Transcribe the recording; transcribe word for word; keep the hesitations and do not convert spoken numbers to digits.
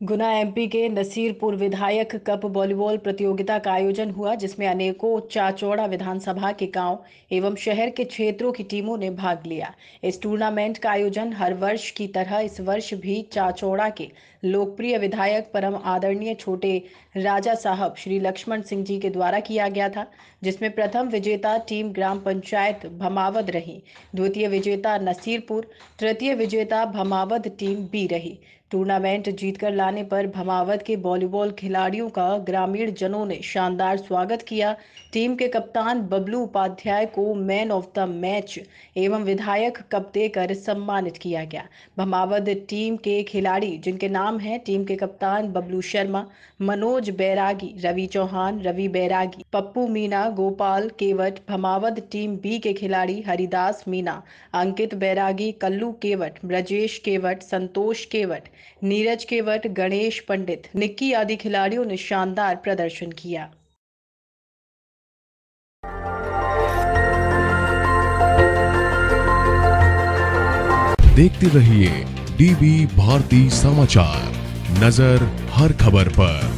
गुना MP के नसीरपुर विधायक cup volleyball प्रतियोगिता का आयोजन हुआ, जिसमें अनेकों चाचौड़ा विधानसभा के गांव एवं शहर के क्षेत्रों की टीमों ने भाग लिया। इस टूर्नामेंट का आयोजन हर वर्ष की तरह इस वर्ष भी चाचौड़ा के लोकप्रिय विधायक परम आदरणीय छोटे राजा साहब श्री लक्ष्मण सिंह जी के द्वारा किया गया था, जिसमें प्रथम विजेता टीम ग्राम पंचायत भमावद रही, द्वितीय विजेता नसीरपुर, तृतीय विजेता भमावद टीम बी रही। टूर्नामेंट जीतकर लाने पर भमावत के वॉलीबॉल खिलाड़ियों का ग्रामीण जनों ने शानदार स्वागत किया। टीम के कप्तान बबलू उपाध्याय को मैन ऑफ द मैच एवं विधायक कप देकर सम्मानित किया गया। भमावत टीम के खिलाड़ी, जिनके नाम हैं टीम के कप्तान बबलू शर्मा, मनोज बैरागी, रवि चौहान, रवि बैरागी, पप्पू मीना, गोपाल केवट। भमावत टीम बी के खिलाड़ी हरिदास मीना, अंकित बैरागी, कल्लू केवट, ब्रजेश केवट, संतोष केवट, नीरज केवट, गणेश पंडित, निक्की आदि खिलाड़ियों ने शानदार प्रदर्शन किया। देखते रहिए डीबी भारती समाचार, नजर हर खबर पर।